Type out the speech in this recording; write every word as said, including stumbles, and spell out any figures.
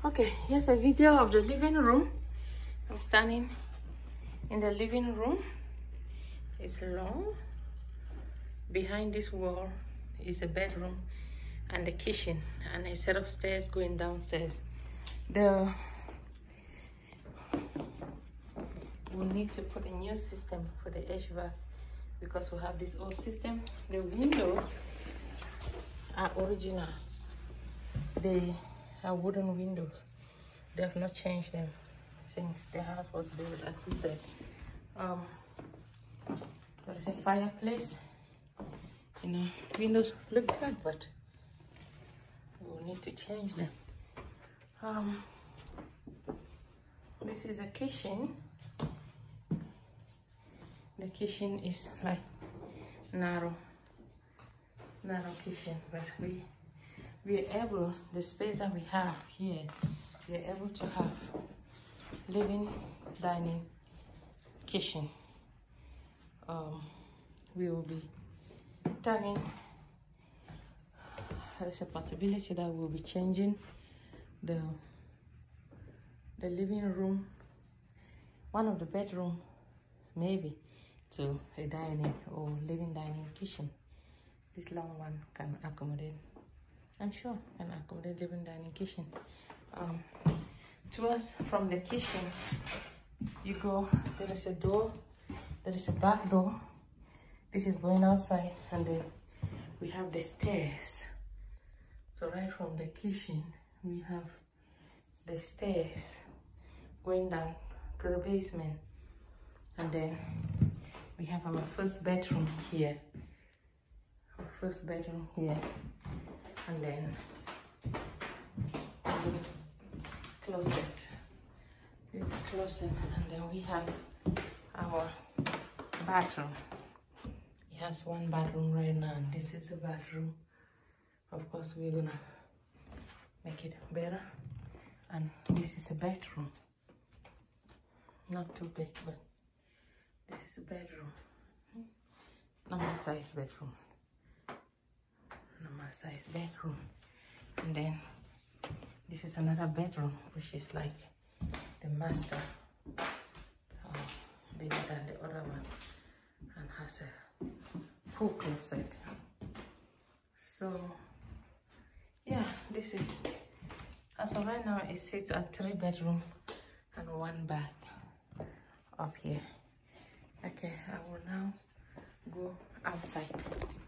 Okay, here's a video of the living room. I'm standing in the living room. It's long. Behind this wall is a bedroom and the kitchen and a set of stairs going downstairs. The we need to put a new system for the H V A C because we have this old system. The windows are original. They are wooden windows. They have not changed them since the house was built, as we said. Um, there is a fireplace. You know, windows look good, but we will need to change them. Um, this is a kitchen. The kitchen is like narrow, narrow kitchen, but we we are able, the space that we have here, we are able to have living, dining, kitchen. Um, we will be turning. There is a possibility that we'll be changing the the living room, one of the bedroom, maybe, to a dining or living dining kitchen. This long one can accommodate, I'm sure, can accommodate living dining kitchen. Um, to us from the kitchen, you go, there is a door, there is a back door. This is going outside, and then we have the stairs. So right from the kitchen, we have the stairs going down to the basement, and then we have our first bedroom here, our first bedroom here, and then closet. This is a closet, and then we have our bathroom. It has one bathroom right now, and this is a bathroom. Of course, we're gonna make it better, and this is a bedroom. Not too big, but this is a bedroom. Normal size bedroom. Normal size bedroom. And then this is another bedroom, which is like the master, uh, bigger than the other one, and has a full closet. So yeah, this is, as of right now, it sits at three bedroom and one bath up here. Okay, I will now go outside.